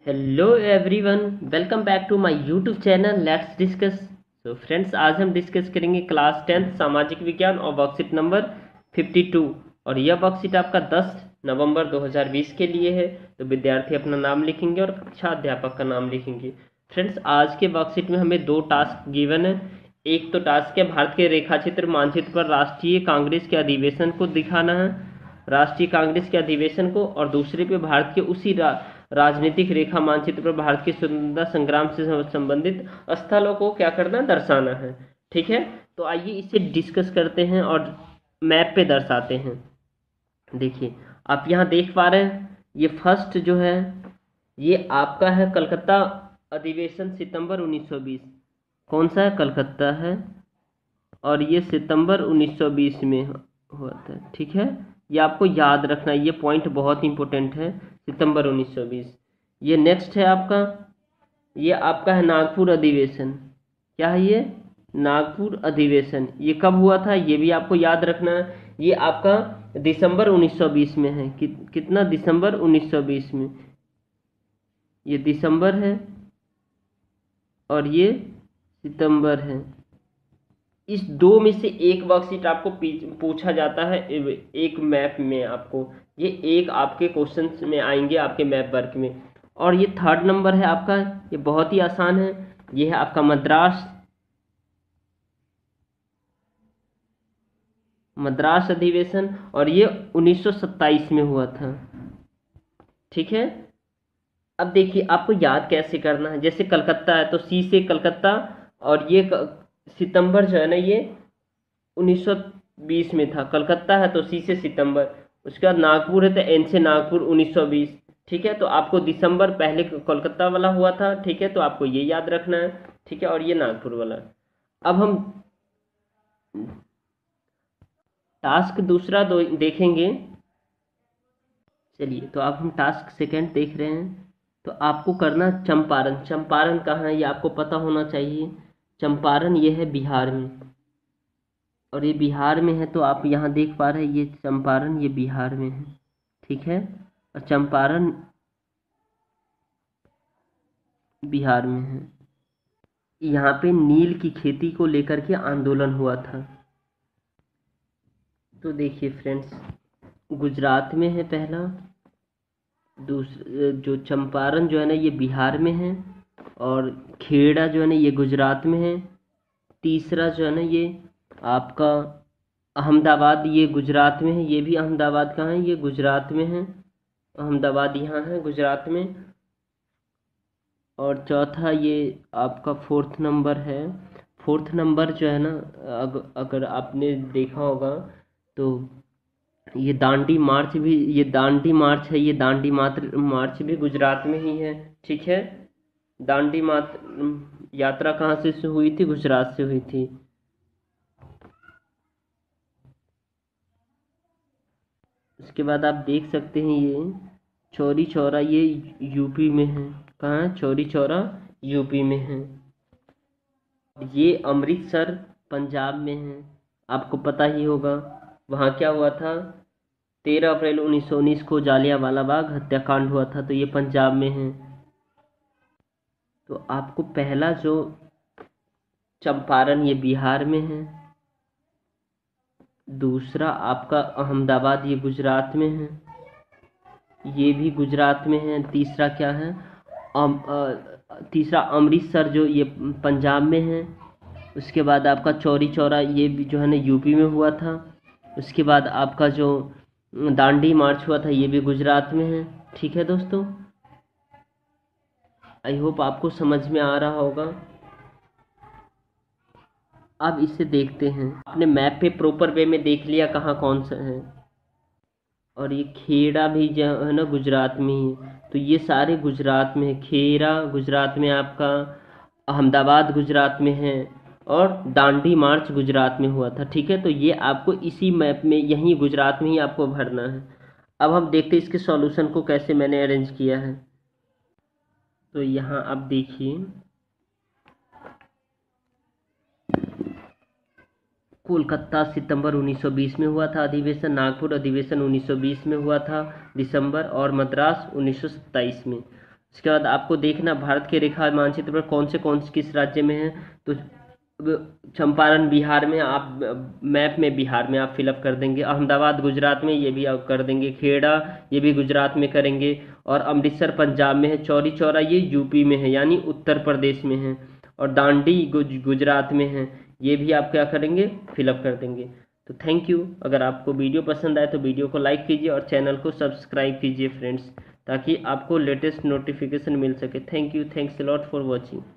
Hello everyone, welcome back to my YouTube channel let's discuss. तो friends, आज हम discuss करेंगे क्लास 10 सामाजिक विज्ञान और वर्कशीट नंबर 52। और यह वर्कशीट आपका 10 नवंबर 2020 के लिए है। तो विद्यार्थी अपना नाम लिखेंगे और कक्षा अध्यापक का नाम लिखेंगे। फ्रेंड्स, आज के वर्कशीट में हमें दो टास्क गिवन है। एक तो टास्क है भारत के रेखाचित्र मानचित्र पर राष्ट्रीय कांग्रेस के अधिवेशन को दिखाना है, राष्ट्रीय कांग्रेस के अधिवेशन को, और दूसरे पे भारत के उसी राजनीतिक रेखा मानचित्र पर भारत के स्वतंत्रता संग्राम से संबंधित स्थलों को क्या करना, दर्शाना है। ठीक है, तो आइए इसे डिस्कस करते हैं और मैप पे दर्शाते हैं। देखिए, आप यहाँ देख पा रहे हैं, ये फर्स्ट जो है ये आपका है कलकत्ता अधिवेशन सितंबर 1920। कौन सा है? कलकत्ता है, और ये सितंबर 1920 में हुआ था। ठीक है, ये आपको याद रखना, ये पॉइंट बहुत इंपॉर्टेंट है, सितंबर 1920। ये नेक्स्ट है आपका, ये आपका है नागपुर अधिवेशन। क्या है ये? नागपुर अधिवेशन। ये कब हुआ था ये भी आपको याद रखना है। ये आपका दिसंबर 1920 में है। कितना? दिसंबर 1920 में। ये दिसंबर है और ये सितंबर है। इस दो में से एक वर्कशीट आपको पूछा जाता है एक मैप में। आपको ये एक आपके क्वेश्चंस में आएंगे आपके मैप वर्क में। और ये थर्ड नंबर है आपका, ये बहुत ही आसान है। ये है आपका मद्रास अधिवेशन, और ये 1927 में हुआ था। ठीक है, अब देखिए आपको याद कैसे करना है। जैसे कलकत्ता है तो सी से कलकत्ता, और ये सितंबर जो है ना, ये 1920 में था। कलकत्ता है तो सी से सितंबर, उसके बाद नागपुर है तो एन से नागपुर 1920। ठीक है, तो आपको दिसंबर पहले कोलकाता वाला हुआ था। ठीक है, तो आपको ये याद रखना है। ठीक है, और ये नागपुर वाला। अब हम टास्क दूसरा देखेंगे। चलिए, तो अब हम टास्क सेकंड देख रहे हैं। तो आपको करना चंपारण। चंपारण कहाँ है ये आपको पता होना चाहिए। चंपारण ये है बिहार में, और ये बिहार में है, तो आप यहाँ देख पा रहे हैं ये चंपारण, ये बिहार में है। ठीक है, और चंपारण बिहार में है। यहाँ पे नील की खेती को लेकर के आंदोलन हुआ था। तो देखिए फ्रेंड्स, गुजरात में है पहला, दूसरा जो चंपारण जो है ना ये बिहार में है, और खेड़ा जो है ना ये गुजरात में है। तीसरा जो है ना ये आपका अहमदाबाद, ये गुजरात में है। ये भी अहमदाबाद कहाँ है? ये गुजरात में है। अहमदाबाद यहाँ है गुजरात में। और चौथा ये आपका फोर्थ नंबर है। फोर्थ नंबर जो है ना, अगर आपने देखा होगा तो ये दांडी मार्च भी, ये दांडी मार्च है, ये दांडी मात्र मार्च भी गुजरात में ही है। ठीक है, दांडी मात्र यात्रा कहाँ से हुई थी? गुजरात से हुई थी। उसके बाद आप देख सकते हैं ये चौरी चौरा, ये यूपी में है। कहाँ है? चौरी चौरा यूपी में है। ये अमृतसर पंजाब में है। आपको पता ही होगा वहाँ क्या हुआ था। 13 अप्रैल 1919 को जालियांवाला बाग हत्याकांड हुआ था, तो ये पंजाब में है। तो आपको पहला जो चंपारण ये बिहार में है, दूसरा आपका अहमदाबाद ये गुजरात में है, ये भी गुजरात में है। तीसरा क्या है? तीसरा अमृतसर जो ये पंजाब में है। उसके बाद आपका चौरी चौरा ये भी जो है ना यूपी में हुआ था। उसके बाद आपका जो दांडी मार्च हुआ था ये भी गुजरात में है। ठीक है दोस्तों, आई होप आपको समझ में आ रहा होगा। अब इसे देखते हैं। आपने मैप पे प्रॉपर वे में देख लिया कहाँ कौन सा है। और ये खेड़ा भी जो है ना गुजरात में ही है। तो ये सारे गुजरात में है। खेड़ा गुजरात में आपका, अहमदाबाद गुजरात में है, और दांडी मार्च गुजरात में हुआ था। ठीक है, तो ये आपको इसी मैप में यहीं गुजरात में ही आपको भरना है। अब हम देखते हैं इसके सॉल्यूशन को कैसे मैंने अरेंज किया है। तो यहाँ आप देखिए, कोलकाता सितंबर 1920 में हुआ था अधिवेशन, नागपुर अधिवेशन 1920 में हुआ था दिसंबर, और मद्रास 1927 में। इसके बाद आपको देखना भारत के रेखा मानचित्र पर कौन से किस राज्य में है। तो चंपारण बिहार में, आप मैप में बिहार में आप फिलअप कर देंगे। अहमदाबाद गुजरात में, ये भी आप कर देंगे। खेड़ा ये भी गुजरात में करेंगे। और अमृतसर पंजाब में है। चौरी चौरा ये यूपी में है यानी उत्तर प्रदेश में है। और दांडी गुजरात में है, ये भी आप क्या करेंगे, फिलअप कर देंगे। तो थैंक यू। अगर आपको वीडियो पसंद आए तो वीडियो को लाइक कीजिए और चैनल को सब्सक्राइब कीजिए फ्रेंड्स, ताकि आपको लेटेस्ट नोटिफिकेशन मिल सके। Thank you, thanks a lot for watching.